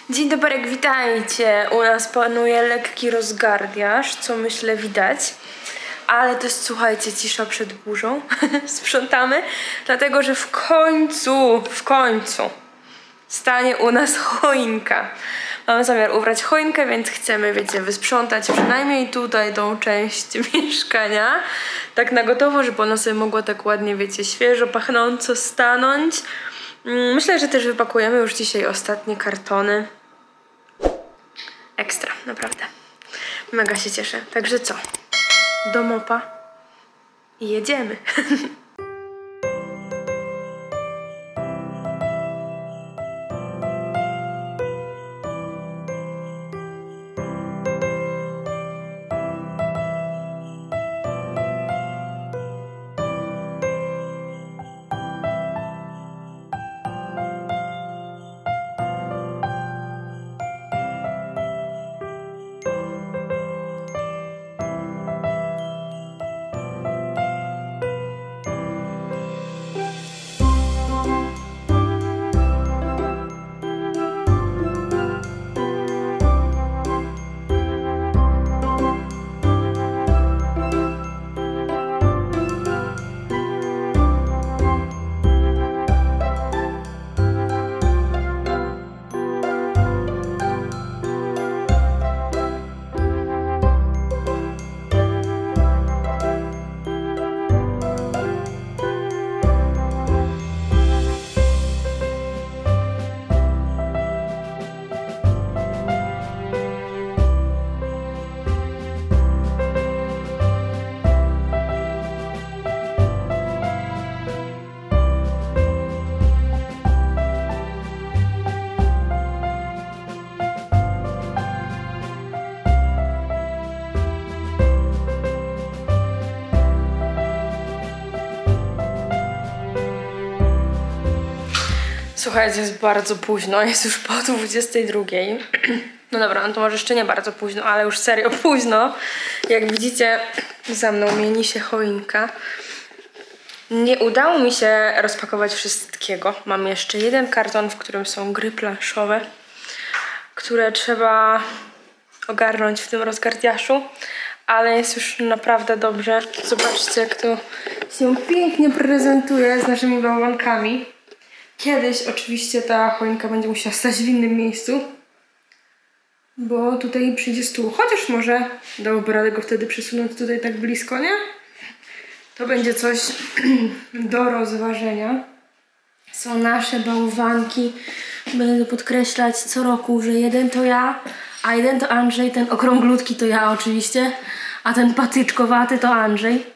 Dzień dobry, witajcie. U nas panuje lekki rozgardiaż, co myślę widać. Ale też słuchajcie, cisza przed burzą. Sprzątamy, dlatego że w końcu stanie u nas choinka. Mamy zamiar ubrać choinkę, więc chcemy, wiecie, wysprzątać przynajmniej tutaj tą część mieszkania. Tak na gotowo, żeby ona sobie mogła tak ładnie, wiecie, świeżo, pachnąco stanąć. Myślę, że też wypakujemy już dzisiaj ostatnie kartony. Ekstra, naprawdę. Mega się cieszę. Także co? Do mopa i jedziemy. Słuchajcie, jest bardzo późno, jest już po 22. No dobra, no to może jeszcze nie bardzo późno, ale już serio późno. Jak widzicie, za mną mieni się choinka. Nie udało mi się rozpakować wszystkiego. Mam jeszcze jeden karton, w którym są gry planszowe, które trzeba ogarnąć w tym rozgardiaszu. Ale jest już naprawdę dobrze. Zobaczcie, jak to się pięknie prezentuje z naszymi bałwankami. Kiedyś oczywiście ta choinka będzie musiała stać w innym miejscu, bo tutaj przyjdzie stół. Chociaż może dałoby radę go wtedy przesunąć tutaj tak blisko, nie? To będzie coś do rozważenia. Są nasze bałwanki. Będę podkreślać co roku, że jeden to ja, a jeden to Andrzej. Ten okrąglutki to ja oczywiście, a ten patyczkowaty to Andrzej.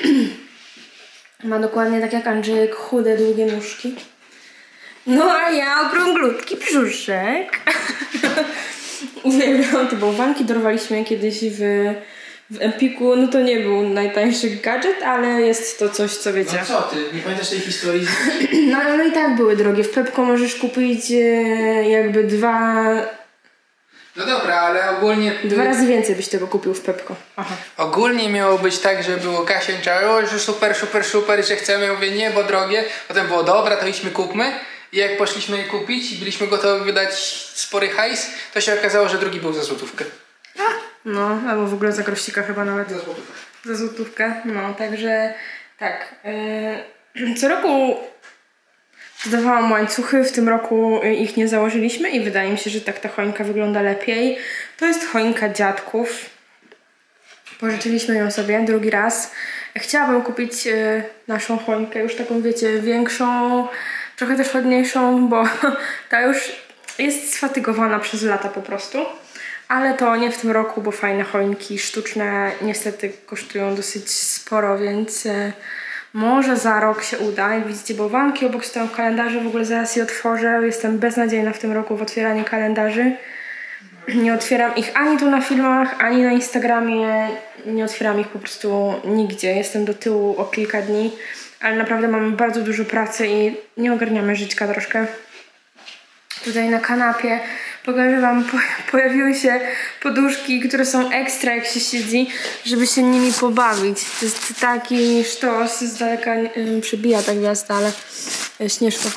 Ma dokładnie tak jak Andrzejek chude, długie nóżki. No a ja okrąglutki brzuszek. Uwielbiam te bałwanki. Dorwaliśmy je kiedyś w Empiku. No to nie był najtańszy gadżet, ale jest to coś, co wiecie. No co ty? Nie pamiętasz tej historii? No i tak były drogie. W Pepko możesz kupić jakby dwa... No dobra, ale ogólnie... 2 razy więcej byś tego kupił w Pepko. Aha. Ogólnie miało być tak, że było Kasia czało, że super, że chcemy. Ja mówię, nie, bo drogie. Potem było, dobra, to idźmy kupmy. I jak poszliśmy je kupić i byliśmy gotowi wydać spory hajs, to się okazało, że drugi był za złotówkę. No, albo w ogóle za grościka chyba nawet. Za złotówkę. Za złotówkę, no, także tak. Co roku dodawałam łańcuchy, w tym roku ich nie założyliśmy i wydaje mi się, że tak ta choinka wygląda lepiej. To jest choinka dziadków. Pożyczyliśmy ją sobie drugi raz. Chciałabym kupić naszą choinkę, już taką, wiecie, większą, trochę też ładniejszą, bo ta już jest sfatygowana przez lata po prostu. Ale to nie w tym roku, bo fajne choinki sztuczne niestety kosztują dosyć sporo, więc może za rok się uda. Jak widzicie, bałwanki obok stoją kalendarze, w ogóle zaraz je otworzę. Jestem beznadziejna w tym roku w otwieraniu kalendarzy. Nie otwieram ich ani tu na filmach, ani na Instagramie. Nie otwieram ich po prostu nigdzie. Jestem do tyłu o kilka dni, ale naprawdę mamy bardzo dużo pracy i nie ogarniamy żyćka troszkę. Tutaj na kanapie pokażę wam, pojawiły się poduszki, które są ekstra jak się siedzi, żeby się nimi pobawić. To jest taki sztos, z daleka przebija ta gwiazda, ale Śnieżko.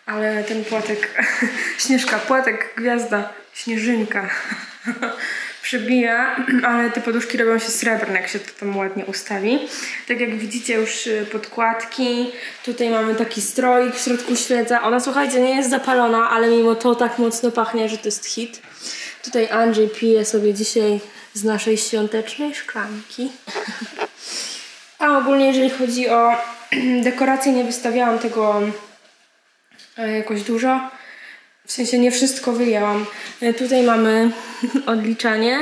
Ale ten płatek, Śnieżka, płatek, gwiazda, śnieżynka przebija, ale te poduszki robią się srebrne, jak się to tam ładnie ustawi. Tak jak widzicie już podkładki, tutaj mamy taki stroik, w środku świeca. Ona, słuchajcie, nie jest zapalona, ale mimo to tak mocno pachnie, że to jest hit. Tutaj Andrzej pije sobie dzisiaj z naszej świątecznej szklanki. A ogólnie jeżeli chodzi o dekoracje, nie wystawiałam tego jakoś dużo. W sensie nie wszystko wyjęłam. Tutaj mamy odliczanie.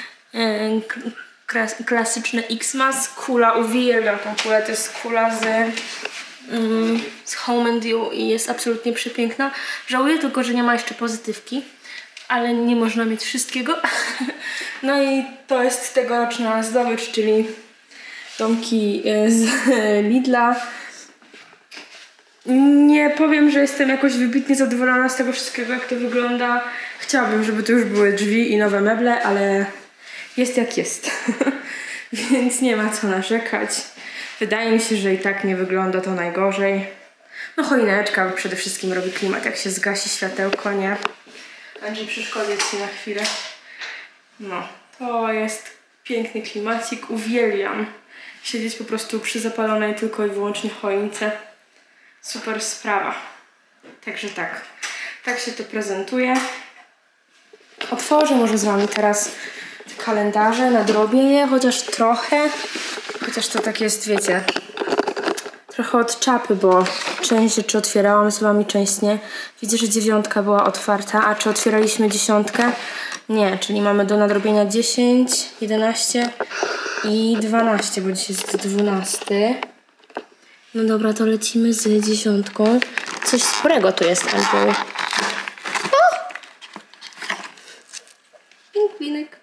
Klasyczne Xmas. Kula, uwielbiam tą kulę. To jest kula z Home and You i jest absolutnie przepiękna. Żałuję tylko, że nie ma jeszcze pozytywki. Ale nie można mieć wszystkiego. No i to jest tegoroczna zdobycz, czyli domki z Lidla. Nie powiem, że jestem jakoś wybitnie zadowolona z tego wszystkiego, jak to wygląda. Chciałabym, żeby to już były drzwi i nowe meble, ale jest jak jest. Więc nie ma co narzekać. Wydaje mi się, że i tak nie wygląda to najgorzej. No choineczka przede wszystkim robi klimat, jak się zgasi światełko, nie? Andrzej, przeszkodzić ci na chwilę. No, to jest piękny klimacik. Uwielbiam siedzieć po prostu przy zapalonej tylko i wyłącznie choince. Super sprawa. Także tak. Tak się to prezentuje. Otworzę może z wami teraz te kalendarze, nadrobię je, chociaż trochę. Chociaż to tak jest, wiecie, trochę od czapy, bo część rzeczy otwierałam z wami, część nie. Widzę, że 9 była otwarta, a czy otwieraliśmy 10? Nie, czyli mamy do nadrobienia 10, 11 i 12, bo dzisiaj jest 12. No dobra, to lecimy z 10. Coś sporego tu jest, Andrzej. O! Pingwinek.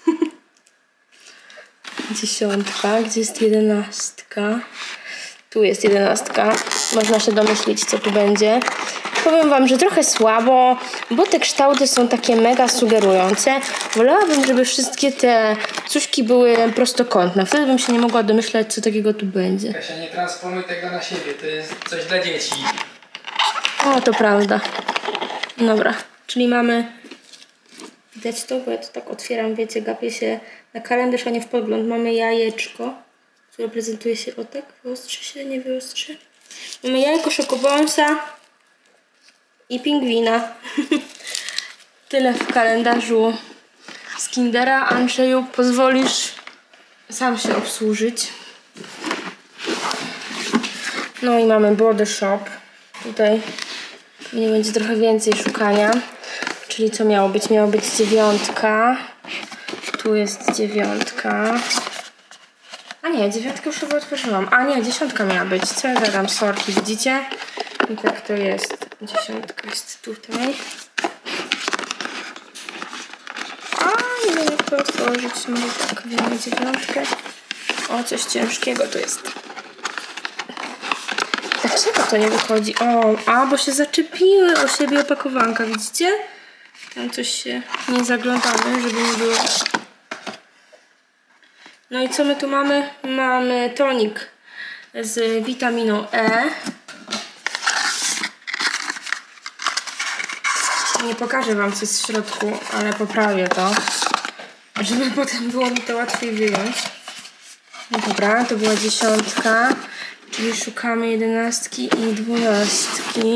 10. Gdzie jest 11? Tu jest 11. Można się domyślić, co tu będzie. Powiem wam, że trochę słabo, bo te kształty są takie mega sugerujące. Wolałabym, żeby wszystkie te cuszki były prostokątne. Wtedy bym się nie mogła domyślać, co takiego tu będzie. Kasia, nie transponuj tego na siebie, to jest coś dla dzieci. O, to prawda. Dobra, czyli mamy... Widać to, bo ja to tak otwieram, wiecie, gapię się na kalendarz, a nie w podgląd. Mamy jajeczko, które prezentuje się o tak. Wyostrzy się, nie wyostrzy. Mamy jajko, szokobąsa i pingwina. Tyle w kalendarzu z Kindera. Andrzeju, pozwolisz sam się obsłużyć. No i mamy Body Shop. Tutaj nie będzie trochę więcej szukania. Czyli co miało być? Miało być 9. Tu jest 9. A nie, 9 już chyba otworzyłam. A nie, 10 miała być. Co ja gadam? Sorki, widzicie? I tak to jest. 10 jest tutaj. A nie wiem, jak to otworzyć. Może tak, wiemy 9. O, coś ciężkiego tu jest. Dlaczego to nie wychodzi? O, bo się zaczepiły o siebie opakowanka, widzicie? Tam coś się nie zaglądamy, żeby nie było. No i co my tu mamy? Mamy tonik z witaminą E. Nie pokażę wam, co jest w środku, ale poprawię to, żeby potem było mi to łatwiej wyjąć. No dobra, to była 10, czyli szukamy 11 i 12.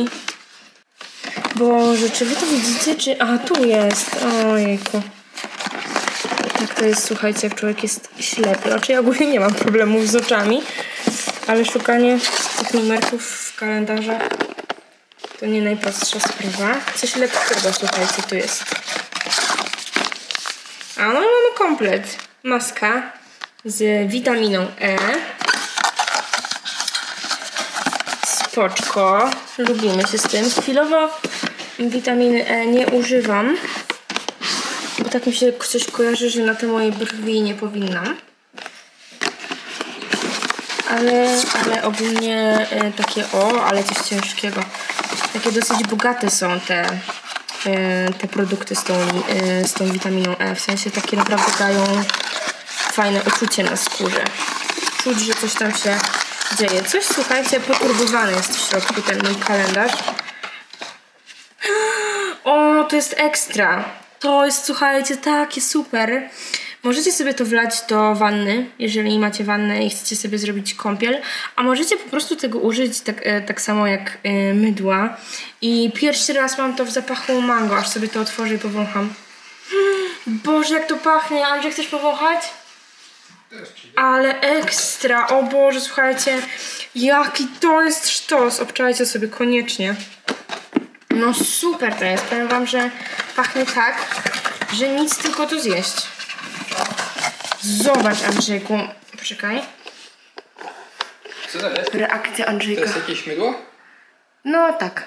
Boże, czy wy to widzicie, czy... A, tu jest. Ojejku. Tak to jest, słuchajcie, jak człowiek jest ślepy. Znaczy ja ogólnie nie mam problemów z oczami, ale szukanie tych numerków w kalendarzach to nie najprostsza sprawa. Coś lekkiego, słuchajcie, tu jest. A no i mamy komplet. Maska z witaminą E. Spoczko. Lubimy się z tym. Chwilowo witaminy E nie używam, bo tak mi się coś kojarzy, że na te moje brwi nie powinnam. Ale ogólnie takie, ale coś ciężkiego. Takie dosyć bogate są te produkty z tą witaminą E. W sensie takie naprawdę dają fajne uczucie na skórze. Czuć, że coś tam się dzieje. Coś, słuchajcie, poturbowany jest w środku ten mój kalendarz. to jest ekstra. To jest, słuchajcie, takie super. Możecie sobie to wlać do wanny, jeżeli macie wannę i chcecie sobie zrobić kąpiel, a możecie po prostu tego użyć tak samo jak mydła. I pierwszy raz mam to w zapachu mango, aż sobie to otworzę i powącham. Boże, jak to pachnie. Andrzej, chcesz powąchać? Ale ekstra. O Boże, słuchajcie, jaki to jest sztos. Obczajcie sobie koniecznie. No super to jest. Powiem wam, że pachnie tak, że nic, tylko to zjeść. Zobacz, Andrzejku. Poczekaj. Co to jest? Reakcja Andrzejka. To jest jakieś mydło? No tak.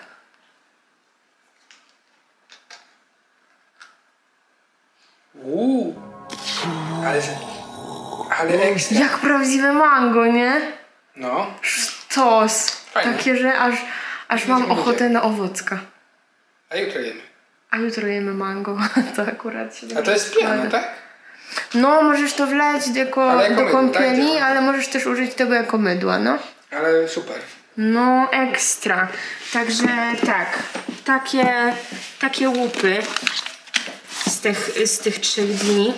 Ale ekstra. Jak prawdziwe mango, nie? No. Sztos. Fajne. Takie, że aż mam ochotę na owocka. A jutro jemy. A jutro jemy mango. To akurat się A to jest piana, tak? No, możesz to wleć do mydło, kąpieli, tak? ale możesz też użyć tego jako mydła, no. Ale super. No, ekstra. Także tak, takie łupy z tych 3 dni.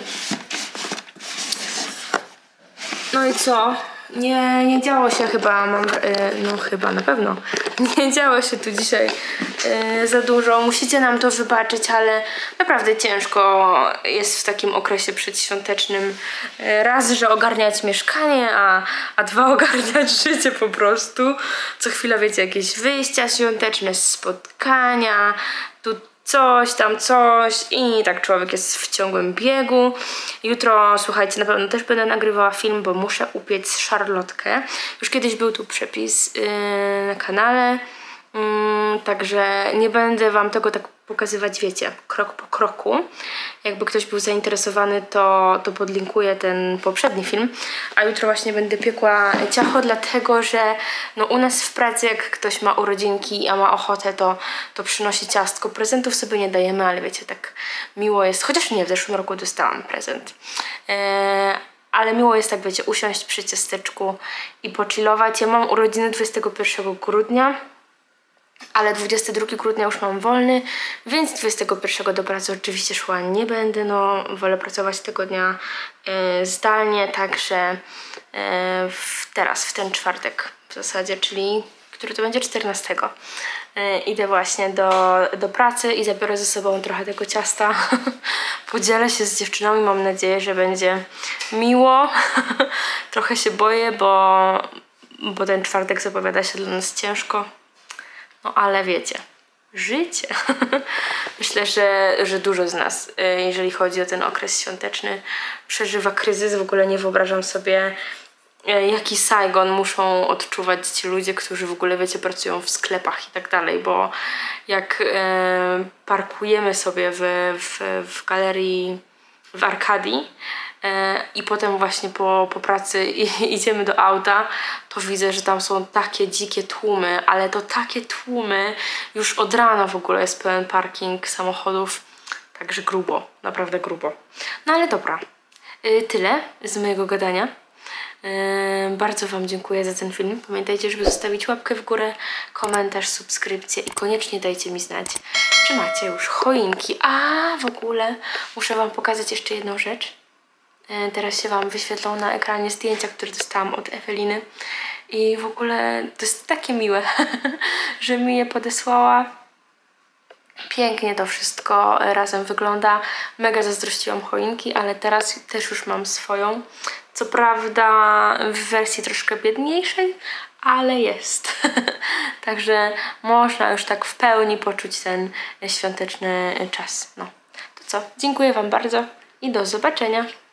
No i co? Nie działo się chyba, no chyba na pewno, nie działo się tu dzisiaj za dużo. Musicie nam to wybaczyć, ale naprawdę ciężko jest w takim okresie przedświątecznym raz, że ogarniać mieszkanie, a 2 ogarniać życie po prostu. Co chwila, wiecie, jakieś wyjścia świąteczne, spotkania, tu coś tam, coś i tak człowiek jest w ciągłym biegu. Jutro, słuchajcie, na pewno też będę nagrywała film, bo muszę upiec szarlotkę. Już kiedyś był tu przepis na kanale, także nie będę wam tego tak pokazywać, wiecie, krok po kroku. Jakby ktoś był zainteresowany, to podlinkuję ten poprzedni film. A jutro właśnie będę piekła ciacho, dlatego że no u nas w pracy, jak ktoś ma urodzinki, a ma ochotę, to przynosi ciastko. Prezentów sobie nie dajemy, ale wiecie, tak miło jest. Chociaż nie, w zeszłym roku dostałam prezent. Ale miło jest, tak wiecie, usiąść przy ciasteczku i pochillować. Ja mam urodziny 21 grudnia. Ale 22 grudnia już mam wolny, więc 21 do pracy oczywiście szła nie będę, no wolę pracować tego dnia zdalnie, także teraz, w ten czwartek w zasadzie, czyli który to będzie 14. Idę właśnie do pracy i zabiorę ze sobą trochę tego ciasta. Podzielę się z dziewczynami, mam nadzieję, że będzie miło. Trochę się boję, bo ten czwartek zapowiada się dla nas ciężko. No ale wiecie, życie. Myślę, że dużo z nas, jeżeli chodzi o ten okres świąteczny, przeżywa kryzys. W ogóle nie wyobrażam sobie, jaki Saigon muszą odczuwać ci ludzie, którzy w ogóle, wiecie, pracują w sklepach i tak dalej, bo jak parkujemy sobie w galerii w Arkadii i potem właśnie po pracy idziemy do auta, to widzę, że tam są takie dzikie tłumy, ale to takie tłumy, już od rana w ogóle jest pełen parking samochodów, także grubo, naprawdę grubo. No ale dobra, tyle z mojego gadania. Bardzo wam dziękuję za ten film. Pamiętajcie, żeby zostawić łapkę w górę, komentarz, subskrypcję i koniecznie dajcie mi znać, czy macie już choinki. A w ogóle muszę wam pokazać jeszcze jedną rzecz. Teraz się wam wyświetlą na ekranie zdjęcia, które dostałam od Eweliny. I w ogóle to jest takie miłe, że mi je podesłała. Pięknie to wszystko razem wygląda. Mega zazdrościłam choinki, ale teraz też już mam swoją. Co prawda w wersji troszkę biedniejszej, ale jest. Także można już tak w pełni poczuć ten świąteczny czas. No to co? Dziękuję wam bardzo i do zobaczenia.